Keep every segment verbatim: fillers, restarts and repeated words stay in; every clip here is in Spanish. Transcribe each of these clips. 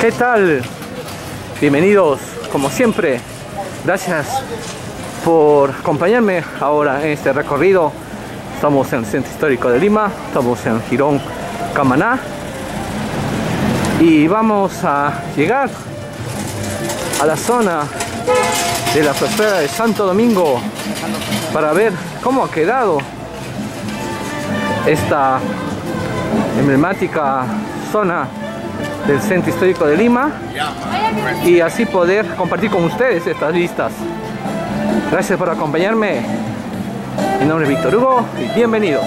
¿Qué tal? Bienvenidos, como siempre. Gracias por acompañarme ahora en este recorrido. Estamos en el Centro Histórico de Lima, estamos en Girón Camaná y vamos a llegar a la zona de la plazuela de Santo Domingo para ver cómo ha quedado esta emblemática zona del Centro Histórico de Lima y así poder compartir con ustedes estas vistas. Gracias por acompañarme. Mi nombre es Víctor Hugo y bienvenidos.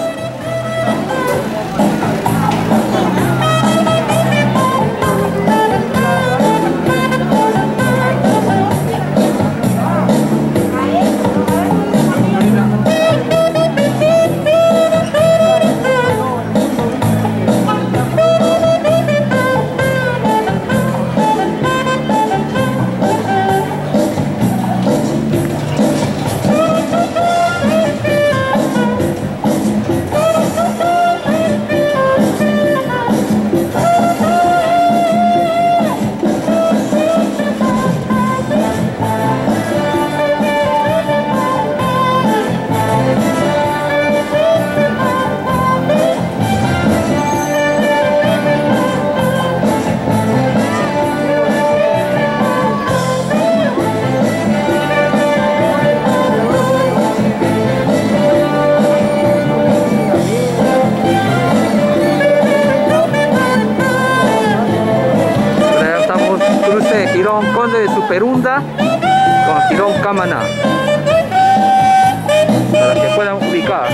Girón Conde de Superunda con Girón Camaná para que puedan ubicar.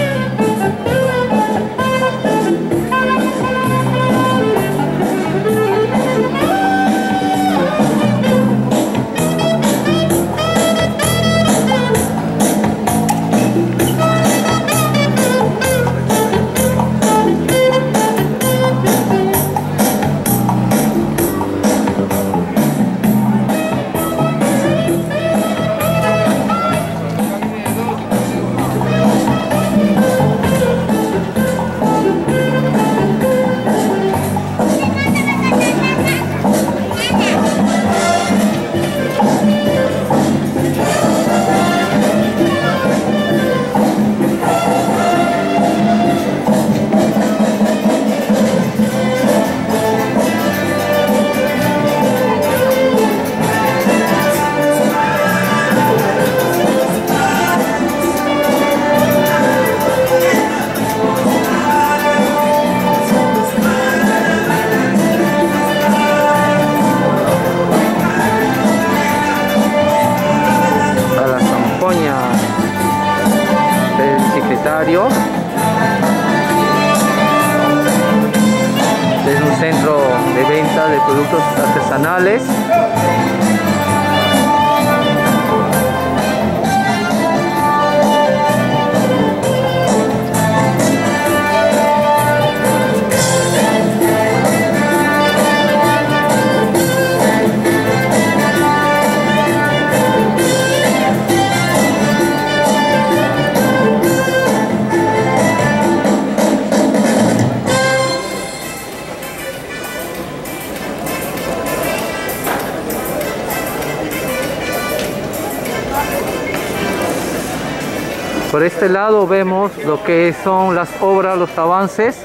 Del secretario es un centro de venta de productos artesanales. Por este lado vemos lo que son las obras, los avances.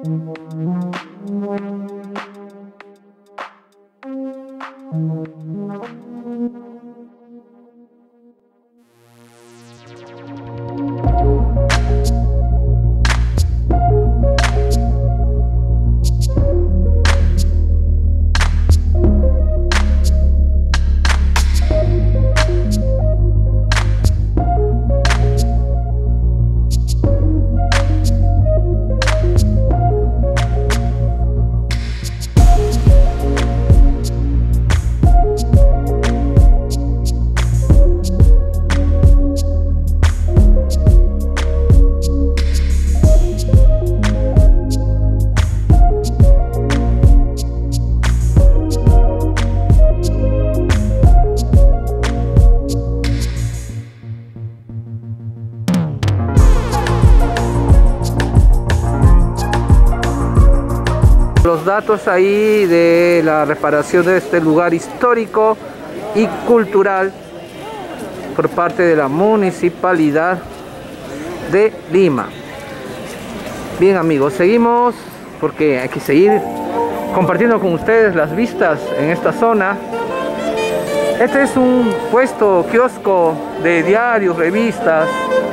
Los datos ahí de la reparación de este lugar histórico y cultural por parte de la Municipalidad de Lima. Bien amigos, seguimos porque hay que seguir compartiendo con ustedes las vistas en esta zona. Este es un puesto, kiosco de diarios, revistas.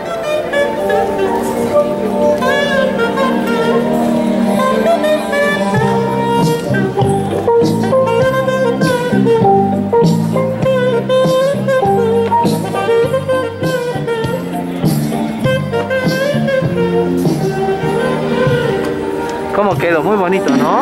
¿Cómo quedó? Muy bonito, ¿no?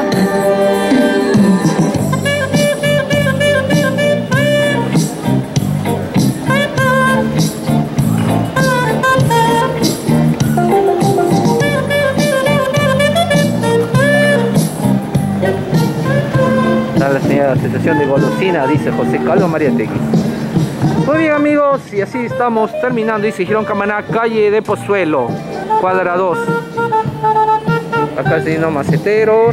La señora Asociación de Golosina, dice José Carlos Mariategui. Muy bien amigos, y así estamos terminando. Dice Girón Camaná, calle de Pozuelo, cuadra dos. Acá se llenan maceteros.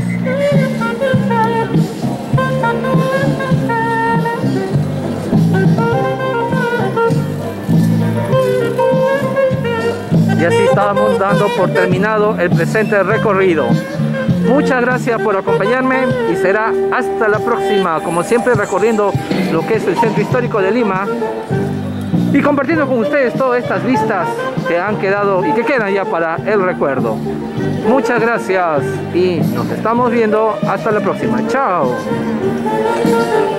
Y así estábamos dando por terminado el presente recorrido. Muchas gracias por acompañarme y será hasta la próxima, como siempre recorriendo lo que es el centro histórico de Lima y compartiendo con ustedes todas estas vistas que han quedado y que quedan ya para el recuerdo. Muchas gracias y nos estamos viendo hasta la próxima. Chao.